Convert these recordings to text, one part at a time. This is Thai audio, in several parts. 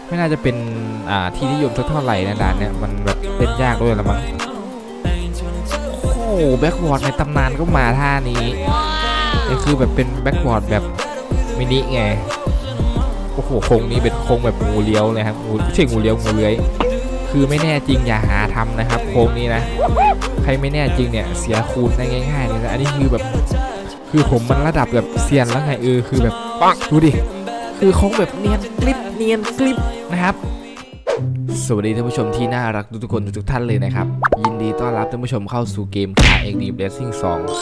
ไม่น่าจะเป็นที่นิยมเท่าไหร่นะด่านเนี่ยมันแบบเล่นยากด้วยละมั้งโอ้แบ็กวอร์ดในตำนานก็มาท่านี้นี่คือแบบเป็นแบ็กวอร์ดแบบมินิไงโอ้โหโค้งนี้เป็นโค้งแบบงูเลี้ยวเลยครับไม่ใช่งูเลี้ยวงูเลื้อยคือไม่แน่จริงอย่าหาทำนะครับโค้งนี้นะใครไม่แน่จริงเนี่ยเสียคูณได้ง่ายๆเลยนะอันนี้คือแบบคือผมมันระดับแบบเซียนแล้วไงคือแบบปังดูดิคือโค้งแบบเนียนกริบนะครับสวัสดีท่านผู้ชมที่น่ารักทุกคนทุกท่านเลยนะครับยินดีต้อนรับท่านผู้ชมเข้าสู่เกม KXD Racing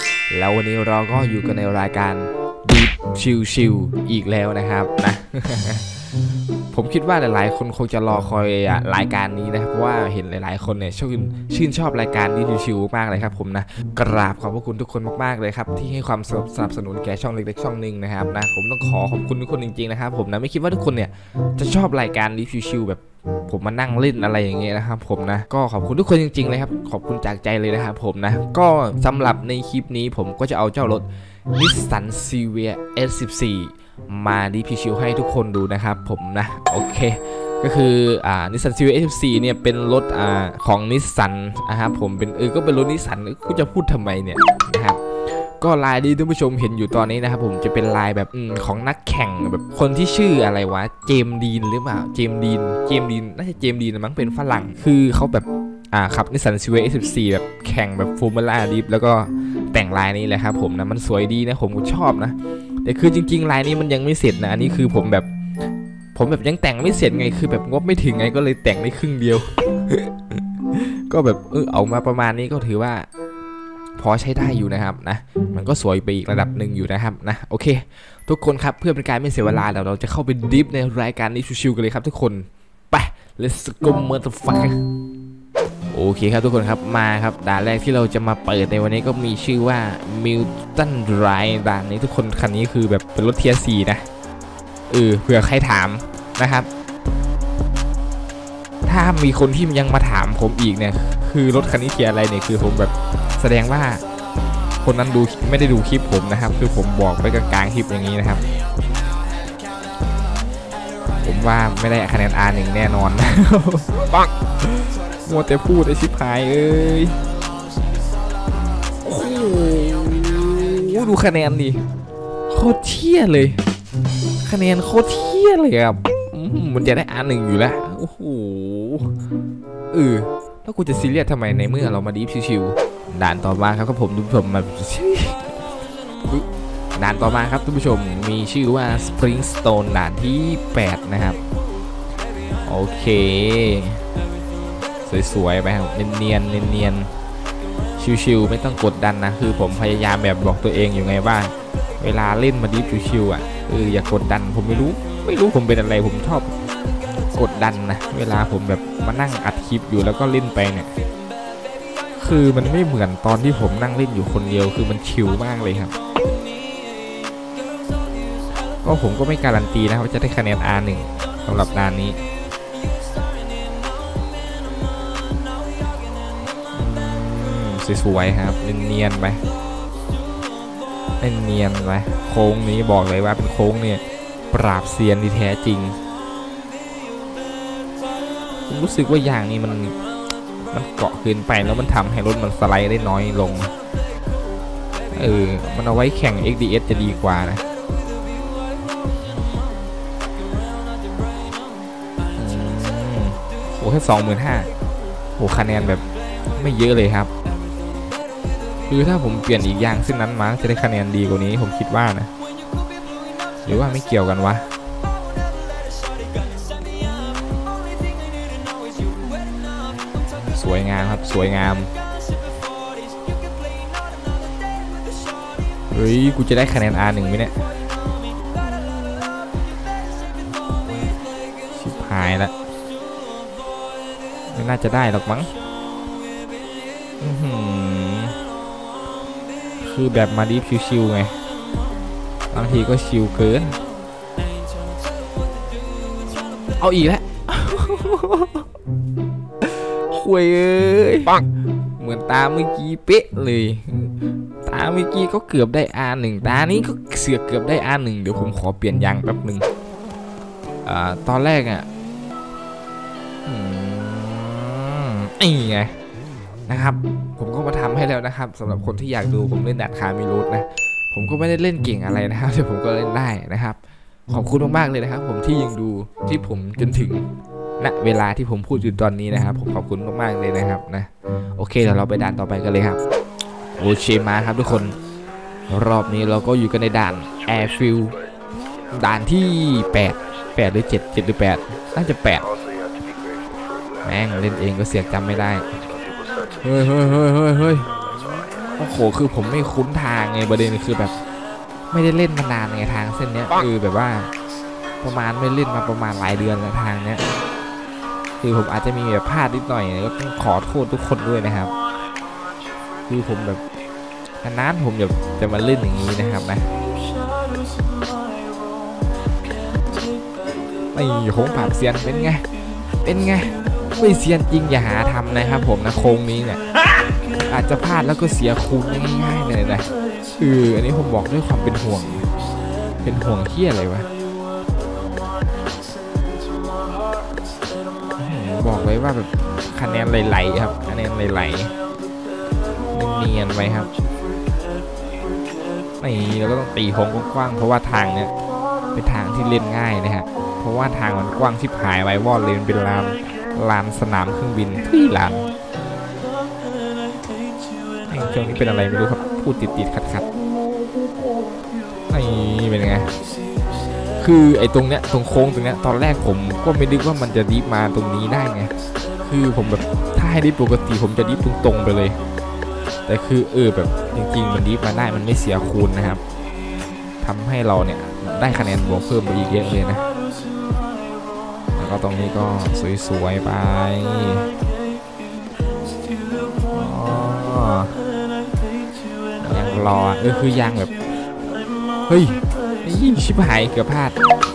2แล้ววันนี้เราก็อยู่กันในรายการดีชิลอีกแล้วนะครับนะ ผมคิดว่าหลายๆคนคงจะรอคอยรายการนี้นะเพราะว่าเห็นหลายๆคนเนี่ยชื่นชอบรายการดีชิลมากเลยครับผมนะกราบขอบพระคุณทุกคนมากๆเลยครับที่ให้ความสนับสนุนแก่ช่องเล็กๆช่องหนึ่งนะครับนะผมต้องขอบคุณทุกคนจริงๆนะครับผมนะไม่คิดว่าทุกคนเนี่ยจะชอบรายการดีชิลแบบผมมานั่งเล่นอะไรอย่างเงี้ยนะครับผมนะก็ขอบคุณทุกคนจริงๆเลยครับขอบคุณจากใจเลยนะครับผมนะก็สำหรับในคลิปนี้ผมก็จะเอาเจ้ารถ Nissan Silvia S14 มาดีพีชิลให้ทุกคนดูนะครับผมนะโอเคก็คือNissan Silvia S14 เนี่ยเป็นรถของนิสสันนะครับผมเป็นก็เป็นรถนิสสันกูจะพูดทำไมเนี่ยนะครับก็ลายที่ท่านผู้ชมเห็นอยู่ตอนนี้นะครับผมจะเป็นลายแบบของนักแข่งแบบคนที่ชื่ออะไรวะเจมดีนหรือเปล่าเจมดีนน่าจะเจมดีนมั้งเป็นฝรั่งคือเขาแบบขับนิสสันSilvia S14 แบบแข่งแบบฟอร์มูล่าดิฟแล้วก็แต่งลายนี้แหละครับผมนะมันสวยดีนะผมก็ชอบนะแต่คือจริงๆลายนี้มันยังไม่เสร็จนะอันนี้คือผมแบบยังแต่งไม่เสร็จไงคือแบบงบไม่ถึงไงก็เลยแต่งได้ครึ่งเดียว ก็แบบเอามาประมาณนี้ก็ถือว่าพอใช้ได้อยู่นะครับนะมันก็สวยไปอีกระดับหนึ่งอยู่นะครับนะโอเคทุกคนครับเพื่อเป็นการไม่เสียเวลาเราจะเข้าไปดิฟในรายการนี้ชิวๆกันเลยครับทุกคนไป let's go motherfucker โอเคครับทุกคนครับมาครับด่านแรกที่เราจะมาเปิดในวันนี้ก็มีชื่อว่า Milton Drive ด่านนี้ทุกคนคันนี้คือแบบเป็นรถเทียร์ 4นะเผื่อใครถามนะครับถ้ามีคนที่ยังมาถามผมอีกเนี่ยคือรถคันนี้เทียร์อะไรเนี่ยคือผมแบบแสดงว่าคนนั้นไม่ได้ดูคลิปผมนะครับคือผมบอกไปกลางๆคลิปอย่างนี้นะครับผมว่าไม่ได้คะแนน R1 แน่นอนปังมัวแต่พูดไอชิบหายโอ้โหดูคะแนนดิโคตรเที่ยเลยคะแนนโคตรเที่ยเลยครับมันจะได้R1อยู่แล้วโอ้โหแล้วกูจะซีเรียสทำไมในเมื่อเรามาดีฟชิวๆด่านต่อมาครับผมทุกผู้ชมมาด่านต่อมาครับทุกผู้ชมมีชื่อว่า Springstone ด่านที่8นะครับโอเคสวยๆไปครับเนียนชิวๆไม่ต้องกดดันนะคือผมพยายามแบบบอกตัวเองอยู่ไงว่าเวลาเล่นมาดีฟชิวๆอย่ากดดันผมไม่รู้ผมเป็นอะไรผมชอบกดดันนะเวลาผมแบบมานั่งอัดคลิปอยู่แล้วก็เล่นไปเนี่ยคือมันไม่เหมือนตอนที่ผมนั่งเล่นอยู่คนเดียวคือมันชิลมากเลยครับก็ผมก็ไม่การันตีนะว่าจะได้คะแนน R1 สำหรับด่านนี้สวยๆครับเนียนๆไปโค้งนี้บอกเลยว่าเป็นโค้งเนี่ยปราบเซียนที่แท้จริงผมรู้สึกว่ายางนี้มันเกาะเกินไปแล้วมันทำให้รถมันสไลด์ได้น้อยลงมันเอาไว้แข่ง XDS จะดีกว่านะโอ้แค่ 25,000โอ้คะแนนแบบไม่เยอะเลยครับคือถ้าผมเปลี่ยนอีกอย่างซึ่งนั้นมาจะได้คะแนนดีกว่านี้ผมคิดว่านะหรือว่าไม่เกี่ยวกันวะสวยงามครับสวยงามเฮ้ยกูจะได้คะแนน R1 ไหมเนี่ยชิบหายละไม่น่าจะได้หรอกมั้งคือแบบมาดีฟชิวๆไงบางทีก็ชิวเกินเอาอีกแล้วคุยปังเหมือนตาเมื่อกี้เป๊ะเลยตาเมื่อกี้ก็เกือบได้ R1 ตานี้ก็เสือกเกือบได้ R1 เดี๋ยวผมขอเปลี่ยนยางแป๊บหนึ่งตอนแรกนี่ไงนะครับผมก็มาทำให้แล้วนะครับสำหรับคนที่อยากดูผมเล่นดัดคามิรุนะผมก็ไม่ได้เล่นเก่งอะไรนะครับแต่ผมก็เล่นได้นะครับขอบคุณมากๆเลยนะครับผมที่ยังดูที่ผมจนถึงณเวลาที่ผมพูดอยู่ตอนนี้นะครับผมขอบคุณมากๆเลยนะครับนะโอเคเดี๋ยวเราไปด่านต่อไปกันเลยครับโอเคมาครับทุกคนรอบนี้เราก็อยู่กันในด่านแอร์ฟิลด่านที่8หรือ7หรือ8น่าจะ8แม่งเล่นเองก็เสียจำไม่ได้เฮ้ยโอ้โหคือผมไม่คุ้นทางไงประเด็นคือแบบไม่ได้เล่นมานานไงทางเส้นเนี้ยคือแบบว่าประมาณไม่เล่นมาประมาณหลายเดือนแล้วทางเนี้ยคือผมอาจจะมีแบบพลาดนิดหน่อยก็ต้องขอโทษทุกคนด้วยนะครับคือผมแบบนานๆผมจะมาเล่นอย่างนี้นะครับนะไอ้โค้งปราบเซียนเป็นไงไม่เซียนจริงอย่าหาทำนะครับผมนะโค้งนี้เนี่ยอาจจะพลาดแล้วก็เสียคูณง่ายๆเลยนะอันนี้ผมบอกด้วยความเป็นห่วงเหี้ยอะไรวะบอกเลยว่าแบบคะแนนไหลๆครับคะแนนไหลๆเนียนๆไว้ครับนี่เราก็ต้องตีโค้งกว้างๆเพราะว่าทางเนี้ยเป็นทางที่เล่นง่ายนะฮะเพราะว่าทางมันกว้างชิบหายไว้วอดเลยเป็นลานสนามเครื่องบินที่ลานช่วงนี้เป็นอะไรไม่รู้ครับพูดติดขัดนี่เป็นไงคือไอ้ตรงเนี้ยตรงโค้งตรงเนี้ยตอนแรกผมก็ไม่นึกว่ามันจะดิฟมาตรงนี้ได้ไงคือผมแบบถ้าให้ดิฟปกติผมจะดิฟตรงๆไปเลยแต่คือแบบจริงๆมันดิฟมาได้มันไม่เสียคูณนะครับทำให้เราเนี่ยได้คะแนนบวกเพิ่มไปอีกเยอะเลยนะแล้วก็ตรงนี้ก็สวยๆไปยังรอคือยางแบบเฮ้ยนี่ชิบหายเกือบพลาด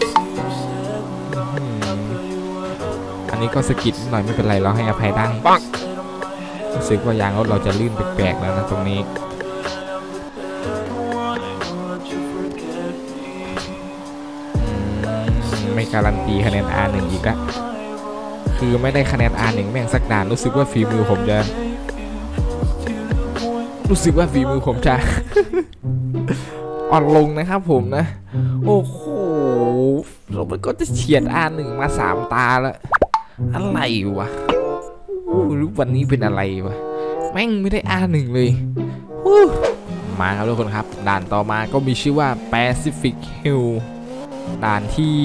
อันนี้ก็สกิดหน่อยไม่เป็นไรเราให้อภัยได้รู้สึกว่ายางรถเราจะลื่นแปลกๆแล้วนะตรงนี้ไม่การันตีคะแนน R1 อีกแล้วคือไม่ได้คะแนน R1 แม่งสักด่านรู้สึกว่าฝีมือผมจะ อ่อนลงนะครับผมนะโอ้โหเราก็จะเฉียด R1 มา3 ตาแล้วอะไรวะรู้วันนี้เป็นอะไรวะแม่งไม่ได้ R1 เลยมาครับทุกคนครับด่านต่อมาก็มีชื่อว่า Pacific Hill ด่านที่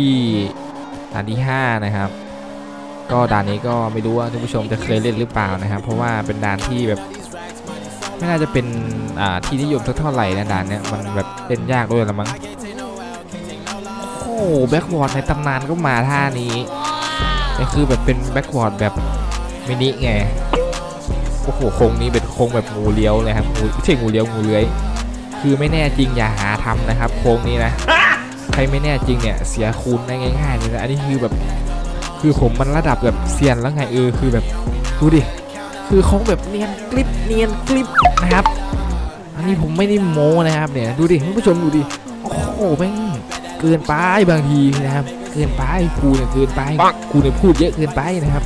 5นะครับก็ด่านนี้ก็ไม่รู้ว่าท่านผู้ชมจะเคยเล่นหรือเปล่านะครับเพราะว่าเป็นด่านที่แบบไม่น่าจะเป็นที่นิยมเท่าไหร่นะด่านเนี้ยมันแบบเล่นยากด้วยละมั้งโอ้แบ็กวอร์ดในตำนานก็มาท่านี้นี่คือแบบเป็นแบ็กวอร์ดแบบมินิไงโอ้โหโค้งนี้เป็นโค้งแบบงูเลี้ยวเลยครับไม่ใช่งูเลี้ยวงูเลื้อยคือไม่แน่จริงอย่าหาทำนะครับโค้งนี้นะใครไม่แน่จริงเนี่ยเสียคูณได้ง่ายๆเลยนะอันนี้คือแบบคือผมมันระดับแบบเซียนแล้วไงคือแบบดูดิคือเขาแบบเนียนกริบนะครับอันนี้ผมไม่ได้โม้นะครับเนี่ยดูดิท่านผู้ชมดูดิโอ้โหแม่งเกินไปบางทีนะครับเกินไปกูเนี่ยเกินไปกูเนี่ยพูดเยอะเกินไปนะครับ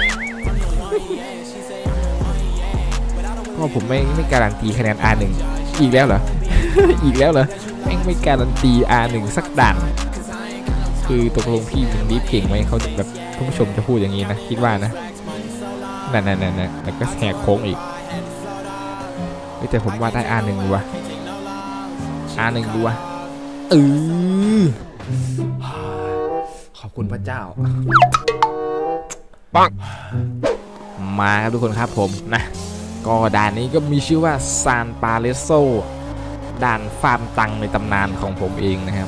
ก็ผมไม่การันตีคะแนน R1 อีกแล้วเหรอ อีกแล้วเหรอแม่งไม่การันตี R1 สักด่านคือตกลงพี่มึงดิฟเก่งไหมเขาแบบท่านผู้ชมจะพูดอย่างนี้นะคิดว่านะนั่นแล้วก็แหกโค้งอีกแต่ผมว่าได้ R1 ดูวะ R1 ดูวะขอบคุณพระเจ้าปังมาครับทุกคนครับผมนะก็ด่านนี้ก็มีชื่อว่าซานปาเลโซด่านฟาร์มตังในตำนานของผมเองนะครับ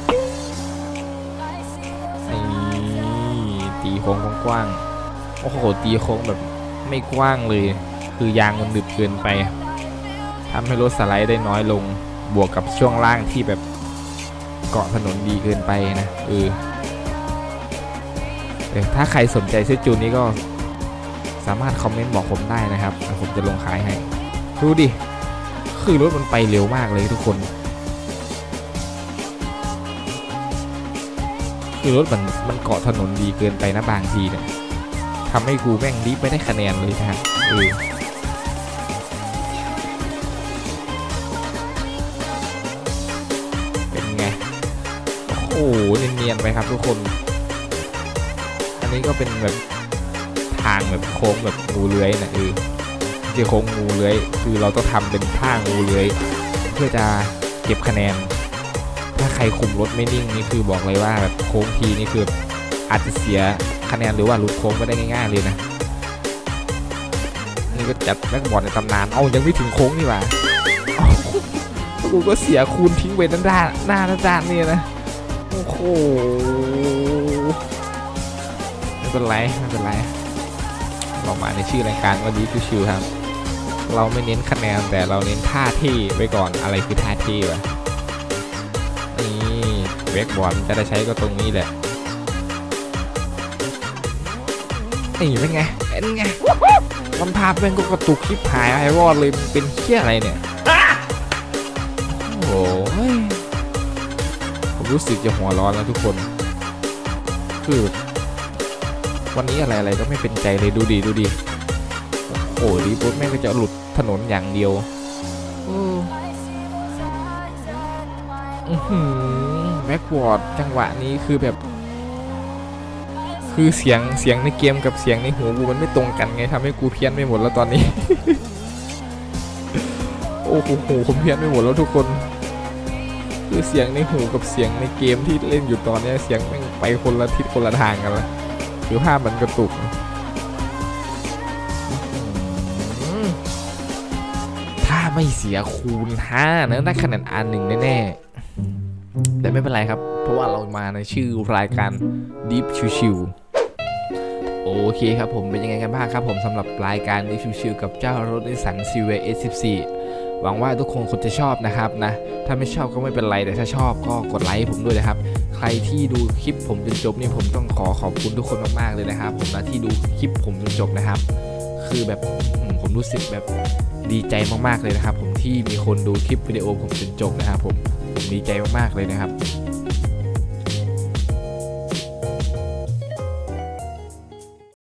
ตีโค้งกว้างโอ้โหตีโค้งแบบไม่กว้างเลยคือยางมันหนึบเกินไปทำให้รถสไลด์ได้น้อยลงบวกกับช่วงล่างที่แบบเกาะถนนดีเกินไปนะถ้าใครสนใจซื้อจูนนี้ก็สามารถคอมเมนต์บอกผมได้นะครับผมจะลงขายให้ดูดิคือรถมันไปเร็วมากเลยทุกคนคือรถมันเกาะถนนดีเกินไปนะบางทีเนี่ยททำให้กูแม่งดิฟไม่ได้คะแนนเลยนะฮะเป็นไงโอ้โหเนียนๆไปครับทุกคนอันนี้ก็เป็นแบบทางแบบโค้งแบบงูเลื้อยนะที่โค้งงูเลื้อยคือเราต้องทำเป็นท่างูเลื้อยเพื่อจะเก็บคะแนนถ้าใครคุมรถไม่นิ่งนี่คือบอกเลยว่าแบบโค้งทีนี่คืออาจจะเสียคะแนนหรือว่าหลุดโค้งก็ได้ง่ายๆเลยนะนี่ก็จัดแบ็กบอร์ดในตำนานยังไม่ถึงโค้งนี่หว่ากูก็เสียคูณทิ้งไปด้านหน้าด้านนี่นะโอ้โหไม่เป็นไรเรามาในชื่อรายการว่าดีชิวๆครับเราไม่เน้นคะแนนแต่เราเน้นท่าเท่ไว้ก่อนอะไรคือท่าเท่วะนี่แบ็กบอร์ดจะได้ใช้ก็ตรงนี้แหละนี่เป็นไงลำพาเป็นก็กระตุกคลิปหายไอวอดเลยเป็นเหี้ยอะไรเนี่ยโอ้โหผมรู้สึกจะหัวร้อนแล้วทุกคนคือวันนี้อะไรก็ไม่เป็นใจเลยดูดิโอ้ดีปุ๊บแม่งก็จะหลุดถนนอย่างเดียวแบ็กวอร์ดจังหวะนี้คือแบบคือเสียงในเกมกับเสียงในหูกูมันไม่ตรงกันไงทำให้กูเพี้ยนไม่หมดแล้วตอนนี้ โอ้โหผมเพี้ยนไม่หมดแล้วทุกคนคือเสียงในหูกับเสียงในเกมที่เล่นอยู่ตอนนี้เสียงแม่งไปคนละทิศคนละทางกันละคือภาพมันกระตุกถ้าไม่เสียคูณ5นะได้คะแนน1แน่ๆแต่ไม่เป็นไรครับเพราะว่าเรามาในชื่อรายการ Deep ชิวๆโอเคครับผมเป็นยังไงกันบ้างครับผมสำหรับรายการ Deep ชิวๆกับเจ้ารถนิสสัน CVR S14 หวังว่าทุกคนคงจะชอบนะครับนะถ้าไม่ชอบก็ไม่เป็นไรแต่ถ้าชอบก็กดไลค์ผมด้วยนะครับใครที่ดูคลิปผมจนจบนี่ผมต้องขอบคุณทุกคนมากๆเลยนะครับผมนะที่ดูคลิปผมจนจบนะครับคือแบบผมรู้สึกแบบดีใจมากๆเลยนะครับผมที่มีคนดูคลิปวิดีโอผมจนจบนะครับผมดีใจมากๆเลยนะครับ